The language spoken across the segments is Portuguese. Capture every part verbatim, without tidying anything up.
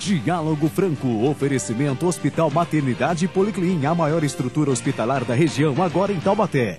Diálogo Franco, oferecimento Hospital Maternidade Policlin, a maior estrutura hospitalar da região, agora em Taubaté.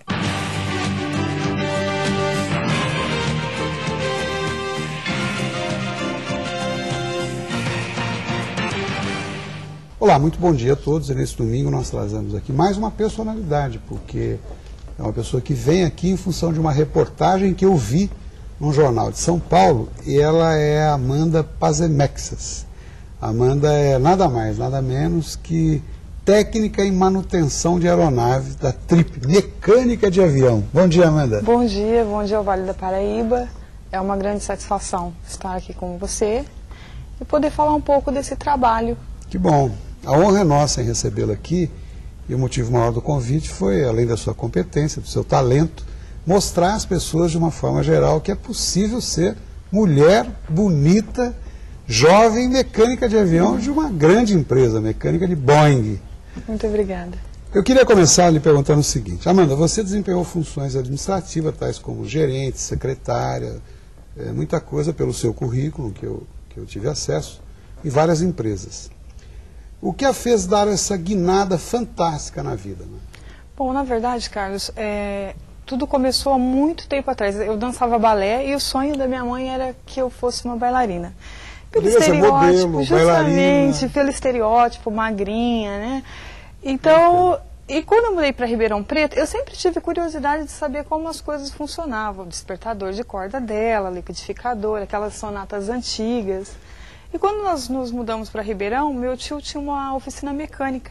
Olá, muito bom dia a todos. E nesse domingo nós trazemos aqui mais uma personalidade, porque é uma pessoa que vem aqui em função de uma reportagem que eu vi num jornal de São Paulo, e ela é a Amanda Pazemexas. Amanda é nada mais, nada menos que técnica em manutenção de aeronave da Trip, mecânica de avião. Bom dia, Amanda. Bom dia, bom dia ao Vale da Paraíba. É uma grande satisfação estar aqui com você e poder falar um pouco desse trabalho. Que bom. A honra é nossa em recebê-la aqui, e o motivo maior do convite foi, além da sua competência, do seu talento, mostrar às pessoas de uma forma geral que é possível ser mulher, bonita, jovem mecânica de avião de uma grande empresa, mecânica de Boeing. Muito obrigada. Eu queria começar lhe perguntando o seguinte: Amanda, você desempenhou funções administrativas, tais como gerente, secretária, é, muita coisa pelo seu currículo, que eu, que eu tive acesso, em várias empresas. O que a fez dar essa guinada fantástica na vida? Né? Bom, na verdade, Carlos, é, tudo começou há muito tempo atrás. Eu dançava balé e o sonho da minha mãe era que eu fosse uma bailarina. Pelo estereótipo, modelo, justamente, bailarina. Pelo estereótipo, magrinha, né? Então, e quando eu mudei para Ribeirão Preto, eu sempre tive curiosidade de saber como as coisas funcionavam. O despertador de corda dela, liquidificador, aquelas sonatas antigas. E quando nós nos mudamos para Ribeirão, meu tio tinha uma oficina mecânica.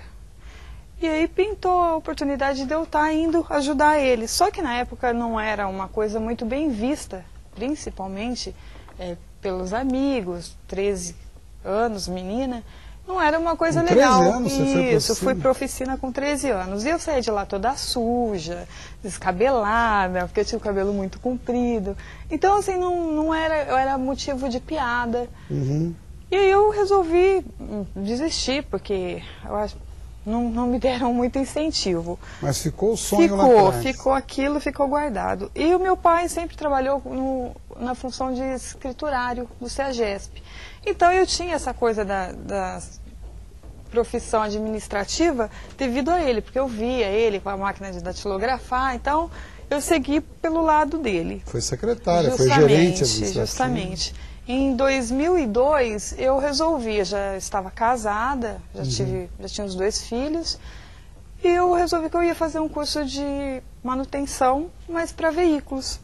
E aí pintou a oportunidade de eu estar indo ajudar ele. Só que na época não era uma coisa muito bem vista, principalmente é, pelos amigos, treze anos, menina. Não era uma coisa com legal. treze anos, você foi Isso, eu fui para oficina com treze anos. E eu saí de lá toda suja, descabelada, porque eu tinha o cabelo muito comprido. Então, assim, não, não era, eu era motivo de piada. Uhum. E aí eu resolvi desistir, porque eu acho, não, não me deram muito incentivo. Mas ficou o sonho ficou, lá atrás. Ficou aquilo, ficou guardado. E o meu pai sempre trabalhou no, na função de escriturário do CEAGESP. Então eu tinha essa coisa da, da profissão administrativa devido a ele, porque eu via ele com a máquina de datilografar, então eu segui pelo lado dele. Foi secretária, justamente, foi gerente administrativo. Justamente. Em dois mil e dois eu resolvi, eu já estava casada, já, uhum. tive, já tinha os dois filhos, e eu resolvi que eu ia fazer um curso de manutenção, mas para veículos.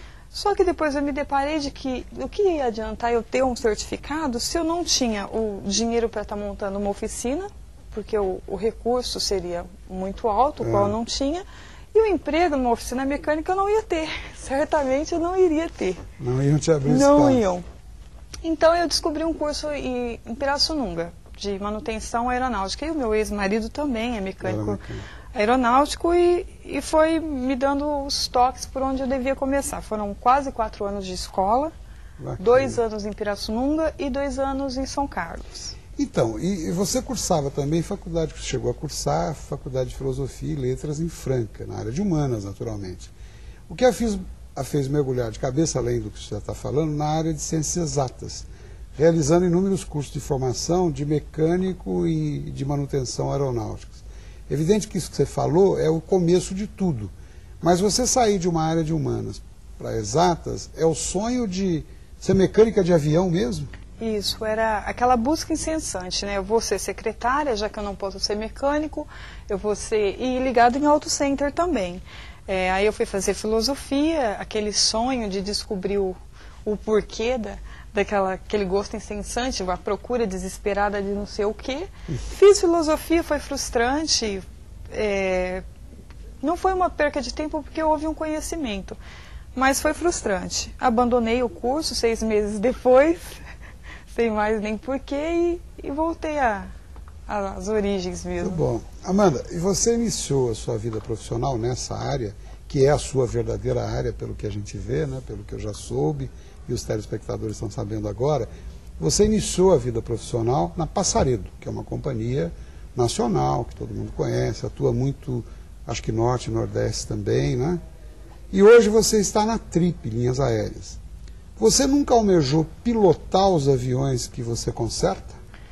Só que depois eu me deparei de que o que ia adiantar eu ter um certificado se eu não tinha o dinheiro para estar montando uma oficina, porque o, o recurso seria muito alto, o é. qual eu não tinha, e o emprego numa oficina mecânica eu não ia ter, certamente eu não iria ter. Não iam te abrir Não espaço. iam. Então eu descobri um curso em, em Pirassununga, de manutenção aeronáutica, e o meu ex-marido também é mecânico aeronáutico, e, e foi me dando os toques por onde eu devia começar. Foram quase quatro anos de escola, bacana. Dois anos em Pirassununga e dois anos em São Carlos. Então, e, e você cursava também faculdade, você chegou a cursar Faculdade de Filosofia e Letras em Franca, na área de humanas, naturalmente. O que a fiz... a fez mergulhar de cabeça, além do que você está falando, na área de ciências exatas, realizando inúmeros cursos de formação de mecânico e de manutenção aeronáuticas. Evidente que isso que você falou é o começo de tudo, mas você sair de uma área de humanas para exatas é o sonho de ser mecânica de avião mesmo? Isso, era aquela busca incessante, né? Eu vou ser secretária, já que eu não posso ser mecânico, eu vou ser... e ligado em auto center também. É, aí eu fui fazer filosofia, aquele sonho de descobrir o, o porquê da, daquela, aquele gosto incessante, a procura desesperada de não sei o quê. Fiz filosofia, foi frustrante, é, não foi uma perca de tempo porque houve um conhecimento, mas foi frustrante. Abandonei o curso seis meses depois, sem mais nem porquê, e, e voltei a... as origens mesmo. Muito bom. Amanda, e você iniciou a sua vida profissional nessa área, que é a sua verdadeira área, pelo que a gente vê, né, pelo que eu já soube, e os telespectadores estão sabendo agora. Você iniciou a vida profissional na Passaredo, que é uma companhia nacional, que todo mundo conhece, atua muito, acho que norte e nordeste também, né? E hoje você está na Trip, Linhas Aéreas. Você nunca almejou pilotar os aviões que você conserta?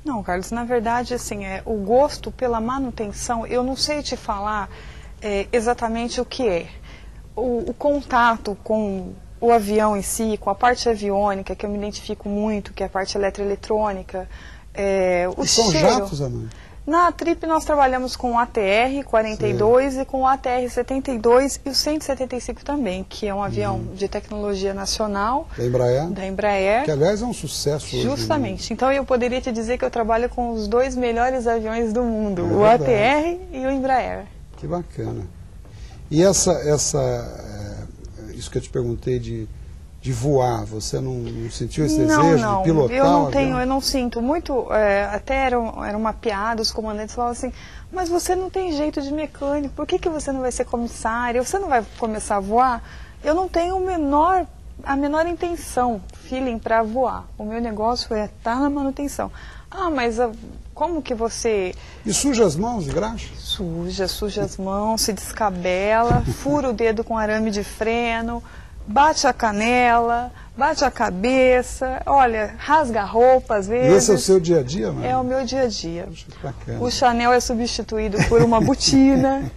Não, Carlos, na verdade, assim, é, o gosto pela manutenção, eu não sei te falar é, exatamente o que é. O, o contato com o avião em si, com a parte aviônica, que eu me identifico muito, que é a parte eletroeletrônica, é, o e são cheiro... jatos, Amanda? Na Trip nós trabalhamos com o A T R quarenta e dois Sim. e com o A T R setenta e dois e o cento e setenta e cinco também, que é um avião uhum. de tecnologia nacional. Da Embraer? Da Embraer. Que, aliás, é um sucesso hoje. Justamente. Então, eu poderia te dizer que eu trabalho com os dois melhores aviões do mundo, é o verdade. A T R e o Embraer. Que bacana. E essa, essa, é, isso que eu te perguntei de... de voar, você não, não sentiu esse não, desejo não. de pilotar? Eu não o tenho, avião? eu não sinto muito, é, até era, era uma piada, os comandantes falavam assim, mas você não tem jeito de mecânico, por que, que você não vai ser comissário, você não vai começar a voar? Eu não tenho o menor, a menor intenção, feeling para voar, o meu negócio é estar na manutenção. Ah, mas a, como que você... E suja as mãos de graxa? Suja, suja as mãos, se descabela, fura o dedo com arame de freno, bate a canela, bate a cabeça, olha, rasga a roupa às vezes. E esse é o seu dia a dia, mano? É o meu dia a dia. Poxa, que bacana. O Chanel é substituído por uma botina.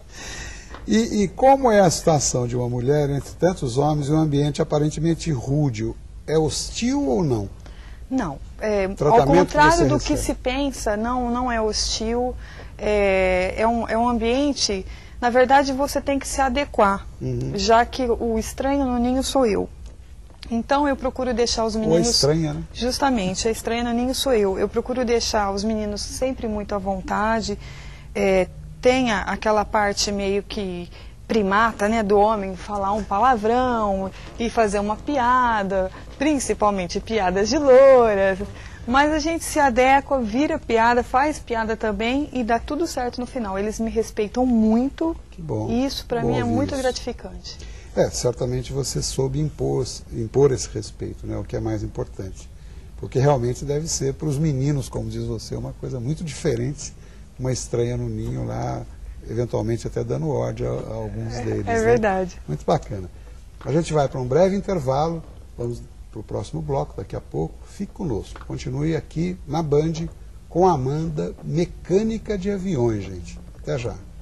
e, e como é a situação de uma mulher entre tantos homens e um ambiente aparentemente rude? É hostil ou não? Não. É, ao contrário do que se pensa, não, não é hostil. É, é, um, é um ambiente... Na verdade, você tem que se adequar, uhum. já que o estranho no ninho sou eu. Então, eu procuro deixar os meninos... Ou estranha, né? Justamente, a estranha no ninho sou eu. Eu procuro deixar os meninos sempre muito à vontade. É, tenha aquela parte meio que primata, né, do homem, falar um palavrão e fazer uma piada, principalmente piadas de louras. Mas a gente se adequa, vira piada, faz piada também e dá tudo certo no final. Eles me respeitam muito. Que bom. E isso para mim é muito isso. gratificante. É, certamente você soube impor, impor esse respeito, né, o que é mais importante. Porque realmente deve ser para os meninos, como diz você, uma coisa muito diferente, uma estranha no ninho lá, eventualmente até dando ódio a, a alguns deles. É, é né? verdade. Muito bacana. A gente vai para um breve intervalo, vamos para o próximo bloco daqui a pouco. Fique conosco, continue aqui na Band com a Amanda, mecânica de aviões, gente. Até já.